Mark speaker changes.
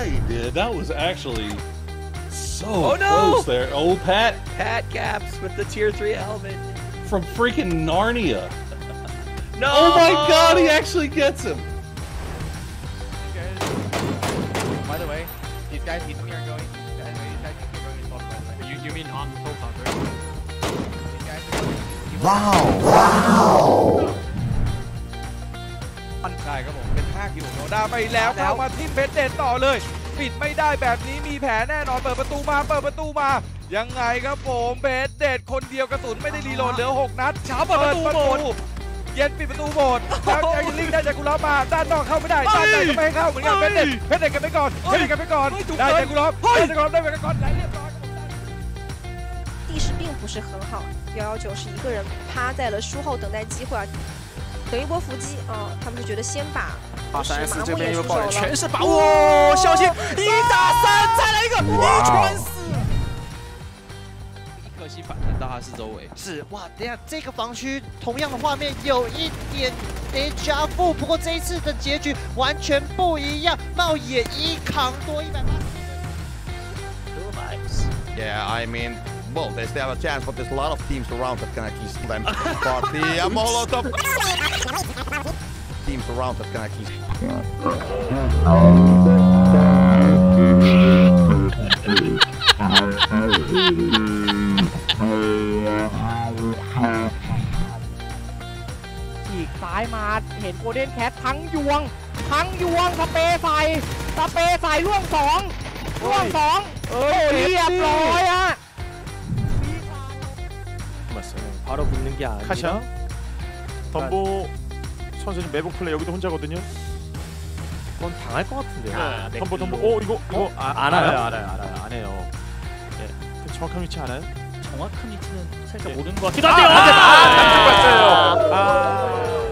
Speaker 1: he did. That was actually so close there. Oh, Pat
Speaker 2: Caps with the tier 3 helmet
Speaker 1: from freaking Narnia.
Speaker 2: No!
Speaker 1: Oh my God, he actually gets him.
Speaker 3: By the way, these guys hit me are going. You mean on the top, right? These guys are going.
Speaker 4: Wow!
Speaker 5: มั่นใจครับผมเป็น5คิวของโนด้าไปแล้วเข้ามาทิมเพชรเด็ดต่อเลยปิดไม่ได้แบบนี้มีแผลแน่นอนเปิดประตูมายังไงครับผมเพชรเด็ดคนเดียวกระสุนไม่ได้รีโหลดเหลือ6นัดเช้าเปิดประตูหมดเย็นปิดประตูหมดแล้วยังลิงได้จากกุลามาด้านนอกเข้าไม่ได้ด้านในก็ไม่ให้เข้าเหมือนกันเพชรเด็ดกันไปก่อนได้จากกุลาได้ไปก่อนไหลเรียบร้อย
Speaker 6: 地势并不是很好，119是一个人趴在了树后等待机会啊，等一波伏击啊，他们就觉得先把
Speaker 4: 3S 这边
Speaker 6: 又
Speaker 4: 爆人，全是把握，小心1打3，再来一个一传4，
Speaker 3: 一颗星反弹到他四周围。
Speaker 4: 是哇，等下这个防区同样的画面有一点déjà vu，不过这一次的结局完全不一样，茂野1扛多180。
Speaker 7: Yeah, I mean, well, they still have a chance, but there's a lot of teams around that can actually kill them. But the Molotov teams around that can actually.
Speaker 8: ฉีกซ้ายมาเห็นโกลเด้นแคททั้งยวงสเปรย์ใส่ร่วง2โอ้เรียบร้อยอะ
Speaker 9: 바로 붙는 게 아니라
Speaker 10: 카샤 덤보 선수는 매복 플레이 여기도 혼자거든요.
Speaker 9: 그건 당할 것 같은데요.
Speaker 10: 덤보 이거
Speaker 9: 알아요. 안 해요.
Speaker 10: 네. 정확한 위치 알아요?
Speaker 9: 정확한 위치는 살짝
Speaker 10: 예.
Speaker 9: 모르는 것 같기도 한데요.
Speaker 10: 봤어요.